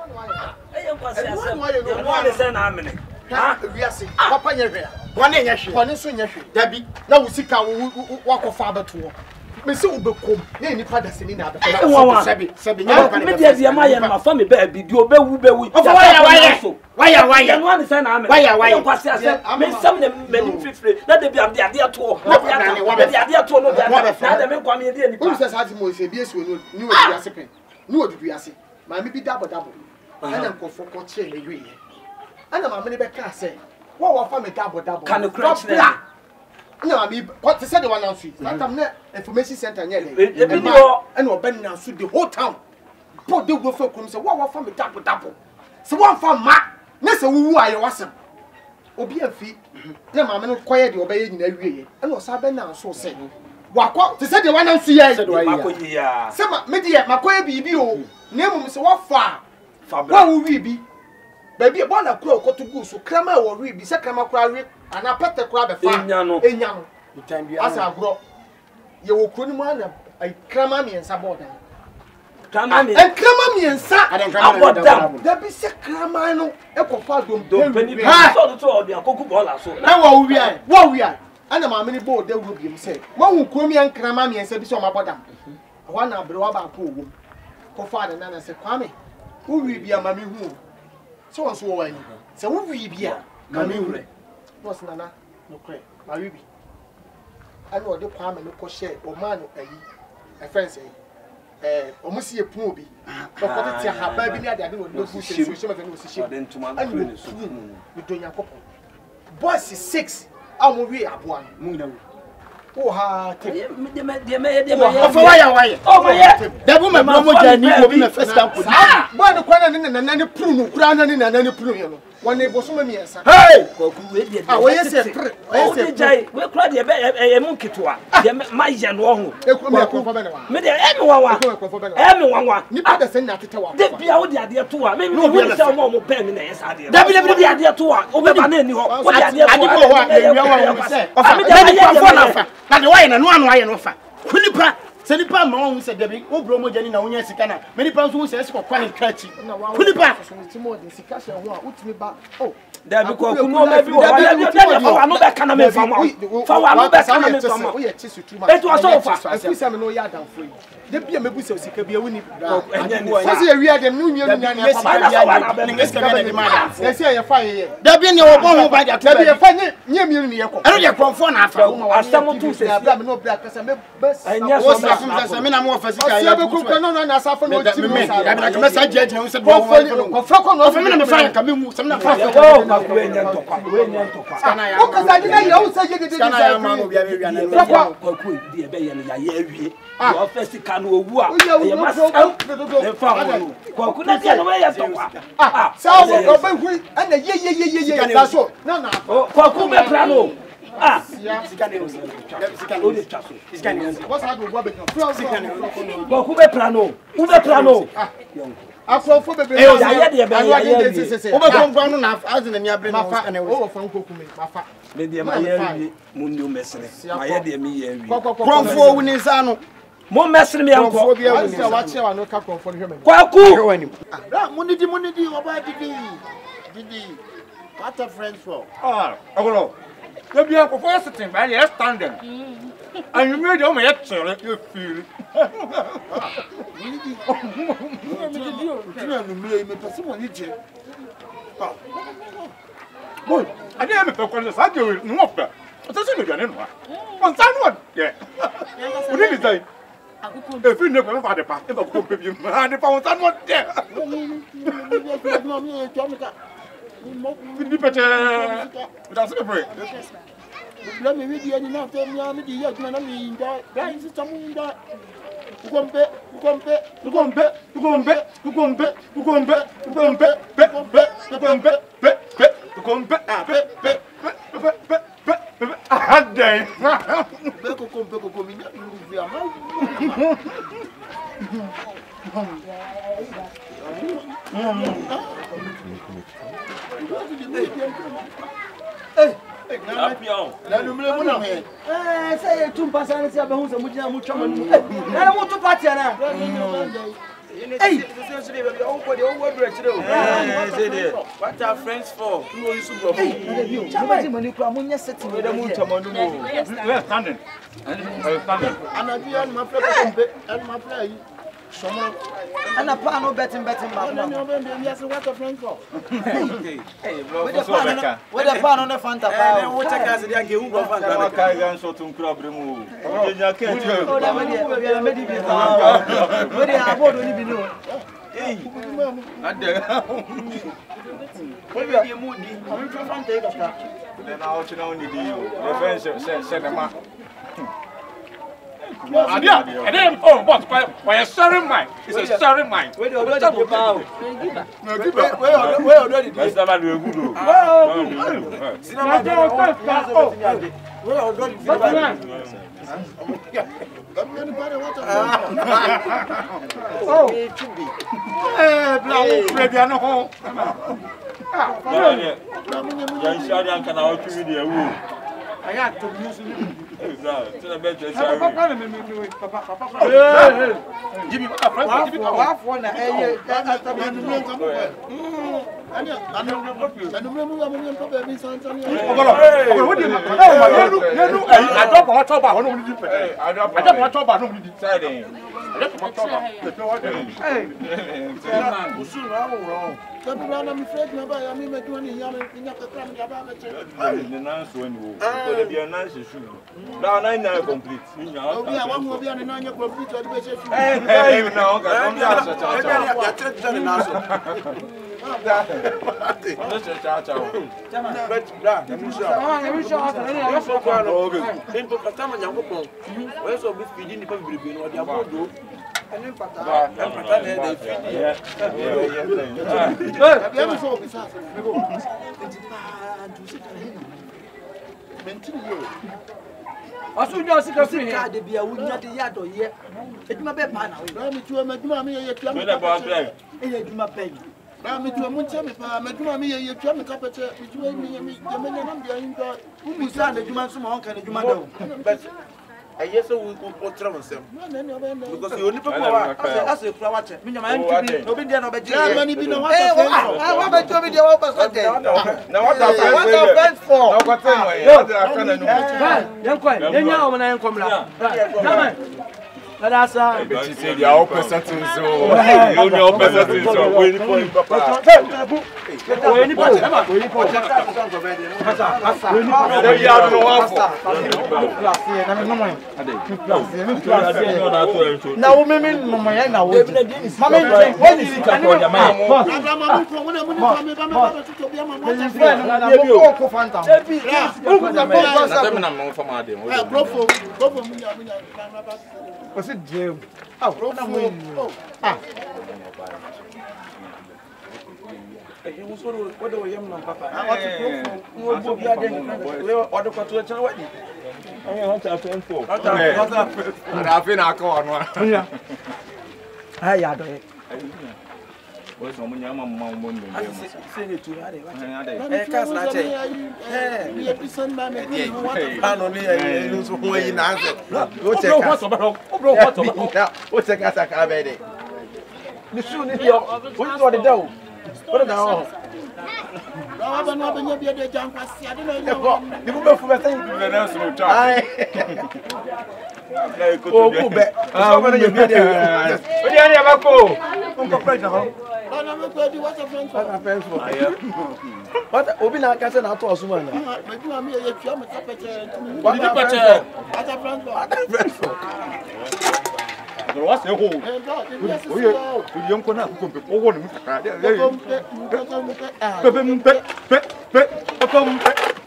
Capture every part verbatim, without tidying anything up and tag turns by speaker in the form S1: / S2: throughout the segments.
S1: Eh, you kwasi asem. You know the say na amene.
S2: Ha, wiase. Papa nyehwe. Wane nyehwe. Wane so nyehwe. Dabi. Na wusika wakofa abeto. Me se obekom. Na nipa da seni na abeto. Sebi, sebi nya
S1: me dia dia ma ye na fa me ba bi di obewu bewu.
S2: Ofa waya waya. Waya waya.
S1: You know the say na amene.
S2: Waya waya.
S1: You kwasi asem. Me sam na mani fifire. Na de bi ade ade to. Na bi ade ade to no bi ade. Na de me kwa me de nipa.
S2: Who says ati mo se bi esu no ni odi ase pen. Ni odi bi ase. Ma me bi dabo dabo. Ana nkofo ko che le wi. Ana ma me ne be ka say. What wa fa me dabo dabo.
S1: Can you crash na?
S2: No, I mean, what said the one on street. That time information center near
S1: there.
S2: And we're bending down the whole town. Put the wolf come say, what from the double double. So one from ma. Next, who are you awesome? Obi a fee. No, mamma, quiet the obey in every year. And was I now so saying. What to say the one on street? Yeah, some media, my quiet be you. Name so what far? What will we be? Baby, a bonnet cloak to go so crammer or read, be second quarry. And I pet the crab a fan. Enyano, Enyano. As I grow, you will couldn't want a crammy and saboda. Crammy and crammy and sat. I don't know that. There be sick cramano, echo fadum, don't penny. I saw the two of your cocoa ball. So now we are, what we are. And the mammy board, there will be himself. One who call me and crammy and said, so my bottom. One I blow about pool. Go father and I said, Kwame, who will be a mammy who? So and so, so who will be a mammy? What's Nana? No cray, my ruby. I know the palm and no crochet or man, a friend say, eh, almost see a pooby. But what it's a baby, I don't know who she was then to my goodness with Doña Copo. Boss is six, I will be up one. Oh, ha, dear, why? Oh, my, that woman, Mamma, will be my first time. One of one and any prune, crown and any prune. One neighbor, so many years. Hey! Oh, yes, we're quite a monkey to her. My young one. Maybe everyone, everyone, you better send that to her. There be out the idea to her. Maybe we will sell more pen in the idea. There be the idea to her. Over the name, what the idea to her. The wine and one wine offer. Quillipa, Senipa Mon said, Debbie, O Bromo Janina, Unia Sicana, many pounds who says for Quanny Catchy. Quillipa, more than Sicassia, who me back. Oh, there be called another cannon from another cannon from we are tissue too much. It was all fast. I see some no yard down free. The P M Busso Sicabia winning. Was here we had a new year. Yes, I fire. There be no one by that. There be a funny near me. I don't come for after. As someone to say, I'm no black as a best. I was a minute more for Sicabia. I suffer no message. I said, go for you. Of a minute, I'm coming. Some of because I didn't know such a thing. Afro for baby. Eh, I hear the I hear this. Over from ground now as in the near brain and over from Kokumi. Mafa. Maybe my year Mundo Messenger. I hear the me. From four winning Sano. More messing me up for you. Watch you and no cap for him. Kwaku. Money, money, about the Didi. What a friend for. Ah, oh, no. You have a first thing, but you're standing. And you made your mate, sir, you feel. Boy, I didn't have a question. I do not. What does it mean? On someone, yeah. What did you say? If you never had a path, if I could give you, and if I was someone there. Be better without celebrate. Let me read you enough. Tell me how many years I mean that. Guys, it's something that. You come back, you come back, you come back, you come back, you come back, you come back, you come back, back, back, you come back, back, back, you come back, back, back, back, back, back, back, back. Ah, damn. Back, come, come, come, come. You are. Hey, now you may want to eh, say two passengers have a house and we are much. I want to party now. Hey,
S1: what are friends for? Who are you super for?
S2: Chama money kwa munya setting with them chamanu mo.
S3: We are standing. We are standing.
S4: And I do my friend and my play. Someone
S2: and a pan no betting betting back.
S4: Yes, what a friend for.
S1: Hey,
S2: With the pan with the pan on the Fanta.
S1: and what I can say, I give you go
S3: I
S1: Fanta.
S3: can't so to club remove. You can't tell.
S2: Oh, that we are made it. Where they are both only below.
S3: Hey, and there.
S2: Maybe a moody. I'm trying to take a shot.
S3: Then I'll tell you the fence said the man.
S5: Yeah, and then oh, what? By a certain mind, it's a certain mind.
S2: Where do you go now?
S1: Where where already?
S3: That's the man we good.
S1: Well, cinema oh, where already?
S2: Oh,
S1: it should be.
S3: Eh, black baby no home. Yan shari can out to the room.
S1: I had to use it.
S3: To the bed.
S5: Papa, papa, papa.
S1: Give me a friend. Give me a
S2: half one. Eh,
S4: And the remove a million for baby sons on your
S5: What do you know? I don't want to talk about it. I don't want to talk about it. I don't want to talk about it.
S1: Hey, soon I'm wrong.
S4: I'm afraid nobody, I mean, make money young in your cram.
S3: The nurse when will be a nice issue. Now I know complete.
S4: Oh, yeah, one will be on an annual complete or the best.
S3: Hey, no, I'm
S2: Asu nyo sika sini ka de bia wunya de ya do ye. Eduma be pa na we.
S4: Na me tu me duma me ye tu me.
S2: E ye eduma pe.
S4: Na me tu mo nche me pa me duma me ye tu me ka pete. Me tu me me me me na nam dia ndo.
S2: Umu sa na eduma so ma on ka na eduma da.
S1: But I yes, we will travel them because you only people
S2: As a flower check. Me nyama ntibi no be dia no be je.
S4: Yeah, many be no what.
S2: Eh, what be to be dia what person dey.
S3: Now what are
S2: What are friends for?
S3: Now what time?
S2: Yan kwa, yan nya o na yan komla. Come on. That's a
S3: But you say they are all percentage so. You know percentage so. We need point papa.
S2: we ni po. We ni po.
S3: We are no one for.
S2: Na wo me me no mo yan na wo. Ma me when is it for your man? Was it Jim? Oh, no, ah.
S1: what do you know, Papa? I want to go for the other quarter to what?
S3: I want to friend for.
S5: I feel I call one.
S2: Yeah. Ah, yeah, do it.
S3: What's someone young mom?
S1: I say it to her.
S4: Eh, cast na che. Eh, we be son man me.
S1: Plan on me, lose way in answer.
S5: Go check what's about. Bro, what's about?
S1: What's a cast I baby?
S2: You soon if you what do the do? What the do?
S4: I don't know when you be the jump pass. I don't know.
S2: You go for say
S3: The nurse will talk.
S2: oh, go back. Ah, when you be there.
S5: What do you have go?
S2: Uncle Fred now.
S4: I don't know what what's a friend for.
S2: What friends for? What obi na ka say na to osu man.
S4: Me do am ye tu am ka pete.
S2: What the pete?
S4: What a friend for.
S2: What friends for?
S3: What's the hole?
S4: Eh, do. Yes.
S3: Oh, you young corner who come over the Muka.
S4: Come, come, come.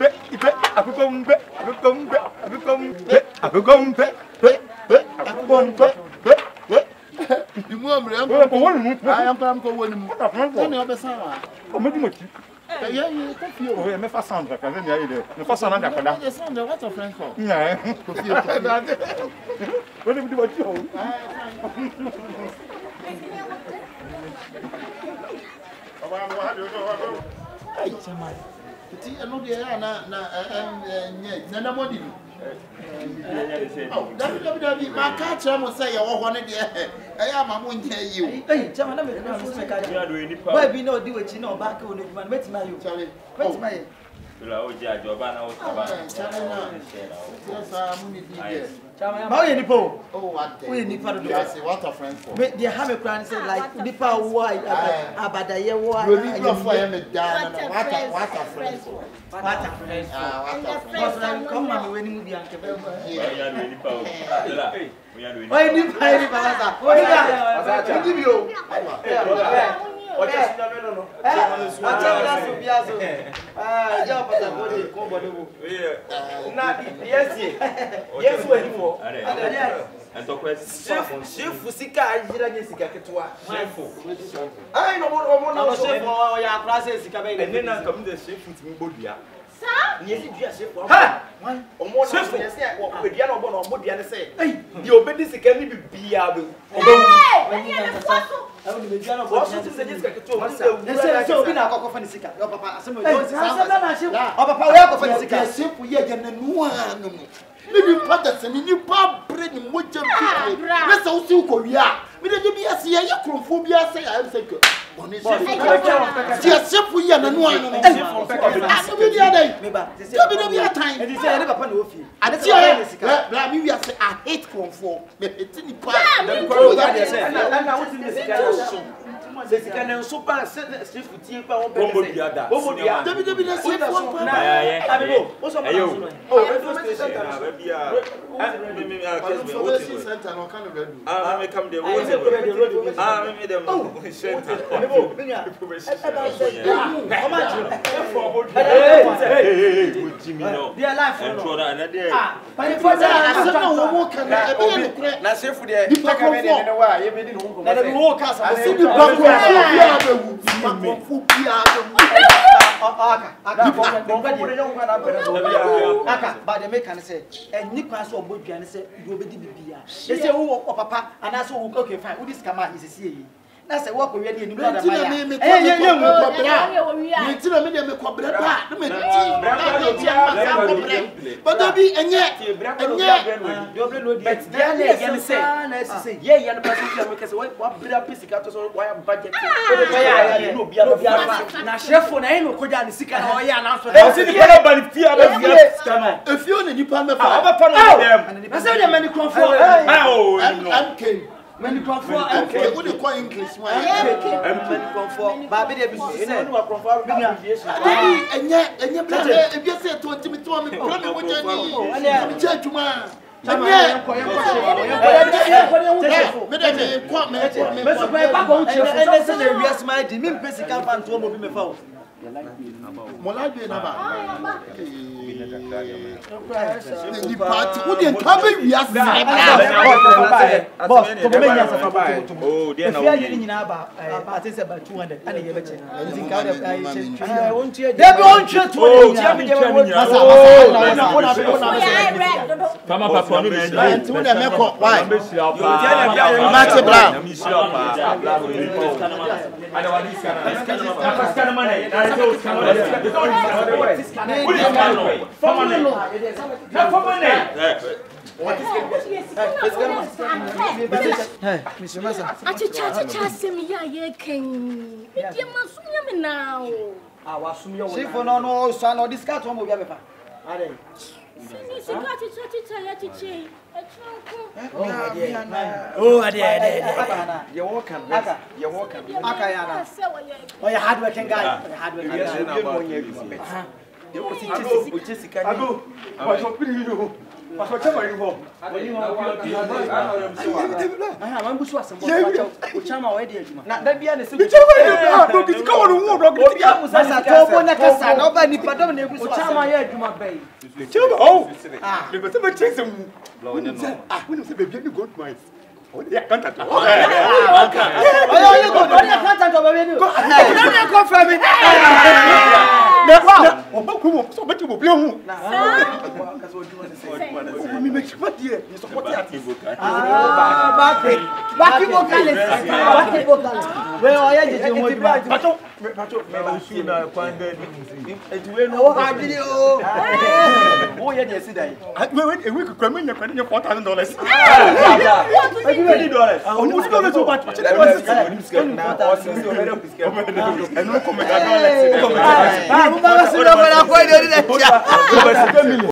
S4: You move me. I am going to win. Only of the summer. Yeah, you confuse.
S3: Oh, me fa sound ka me dey there. Me fa sound na ka da.
S4: The sound what a friend for.
S3: Yeah. What do you want to do?
S4: Ai, chama. Ti eno de na na eh eh na na modi. Dabi dabi dabi ma ka kire mo say ye wo ho ne de eh ya ma mo nya yi o.
S1: Eh chama na me na mo se ka kire. Boy bi na odi wechi na oba ka oni ma metima yo. Metima ye.
S3: La o ja joba na o saba.
S4: Chama na. Sa mo ni di de.
S1: Ma o ye nipo.
S4: Oh what?
S1: O ye nipa do.
S4: I say what a friend for.
S1: Me dey have a plan say like nipa wo abadaye wo.
S4: You need to for him down and what a what a friend for.
S1: What a friend.
S4: Ah what a friend.
S1: Come on we ni mu bi anke be.
S3: Ya do nipa o. La. We ya do nipa.
S1: Oye nipa ni ba sa. Oye ya.
S4: Ndi bi o.
S1: Oje sina me no no. Acha na so bia so. Ah, ja pata ko de ko bodo wo. Na yes ye. Yes we ni wo.
S3: Ento kwesi.
S1: Shifu sika ajira nye sika ketwa.
S3: Shifu.
S1: Ai no mo mo na shifu o ya klase sika be.
S3: Ene na kam de shifu ti mbodua.
S1: Sa? Ni esi dua shifu.
S2: Ha!
S1: Omo na so yesi o bedua na obo na omo dua ne se. Di obedi sika ni bibia be. Obo.
S6: Eni na foto.
S1: Awu ni bedua na obo. So se sika ketwa. Ese se obi na akoko fa ni sika. Yo papa asemo yo. Asa na shifu. O papa we akoko fa ni sika.
S4: Shifu ye je na nuwa no mo. Ni pada se ni pa bre ni moja bi. Na se wo si ko wi a. Me de bi ase ye kromfo bi ase ya se ke. Oni shifu. Ti shifu ye na nuwa no. Shifu peka bi dia dai.
S1: Me ba.
S4: Se bi de bi atan.
S1: E di se ne papa na ofi.
S4: Ade ti ya. Bla mi wi ase I hate kromfo. Me eti ni pa.
S1: Na na wo ti ni sika na so. Se sika na so pa se shifu tie pa won be se.
S3: Bombo dia da.
S1: Bombo dia.
S4: Dabi dabi na shifu pa.
S3: Ya ya.
S1: Abebo, wo so pa so no.
S3: Oh, radio station na ba bia. Me me akes me wo ti.
S4: Center no kan be do.
S3: Ah, me come there. Ah, me me dem. Center.
S1: Abebo, me nya. How much?
S3: Hey, hey, hey, what you mean no?
S1: Their life
S3: And
S1: no.
S3: throw that and there.
S1: Ah, but for that,
S4: Ase na wo mo kan na e be no kure.
S5: Na shefu de taka me de no wa ye be di no ko.
S1: na the wo ka sa
S4: Ase ni ba ko fu bia be wu. Ba ko fu bia be wu.
S1: aka aka bomba de yo kwa na pere so aka ba de make kan say enyi kwa so obodua ne say do obedi bibia e say wo papa ana so wo okay fine wo dis kama is see yi na say wo ko wi de ni brother ma ya eh ye ye mu ko bra
S4: ni ti na me de me ko bra ba na me ti na de ti ma ka ko bra ba do bi enye enye
S1: do bre no di but dia na ye ne say na say ye ye no pass you make say wo bra pisika to so wo ya budget wo de ya ya no bia no bia na chef na e no ko ja ni sika na o ya na so
S3: e si ni ko ba ni ti aba bia
S4: kama e fi o ne ni pa me fa
S3: aba pa no dem
S1: na say de mani krofo
S3: ah oh
S4: am came
S1: mani krofo
S4: okay wo de ko English wa
S1: mani krofo ba be de bi so say no krofo bi na
S4: enye enye bra e bi say to ntimi to me bra me wo ja ni mi cha adwuma enye
S1: ko ye ko chefo
S4: me de me ko me ko me
S1: me so pa ko chefo ene se na wias mai di mi mpesi kan fa nto mo bi me fa o
S4: molade na ba ni party wo de nka be wias
S1: boss ko me nya sa fa ba
S3: oh dia na
S1: wo ni nyina ba party se ba two hundred ana ye be che nti ka de ai che eh won tie de be on che two hundred tia me de wo masa na wo na be wo na be
S3: fama papa no be sila
S4: nti wo de me ko why
S3: be sila pa dia na bia yo
S4: ma che bra
S3: na mi sila pa ada wadi sana na paskana mana na so sana
S6: Achicha achicha semi ya ye ken. Bidi masumya me now.
S1: ah wasumya wo shifo no no so na discount mo bia be fa are
S6: Sini sika achicha achicha ya chiche.
S1: oh ade ade
S5: ye wo kan ye wo kan
S1: aka ya na oh ya hard working guy hard working guy
S5: de o si chesi o chesi kan ni
S3: ago wa so piri yo wa so chama ni ho
S1: woni ho ah man busu asem o chama o e de aduma na da bia na se
S5: do kiti ka wonu wo do kiti
S1: bia musa sa to bo na kasa na oba ni padam na ebusu o chama ye aduma bai
S5: chama oh
S1: ah
S5: le bese ma chesi mu ah wonu se be bia ni gold mines oh ya kanta to
S1: oh you go oh ya kanta to be ni go na ko fa mi
S5: na o ba ko mo so ba ti mo bia hu
S1: na ka so aduma se
S5: o mi me chima die ni support ya ti
S1: ah ba ke ba ki vocalist ba ki vocalist we o ya jeje mo aduma
S3: Pacho, me ba su na kwanda ni. Etuwe no.
S1: Oh, ha didi o. Wo ye de sidai.
S5: We we e week kwa me nya kwanda nya four thousand dollars.
S3: Ah, fifty dollars.
S5: Onu sika le so ba.
S3: Ah, mo ba su na kwanda kwanda ni na.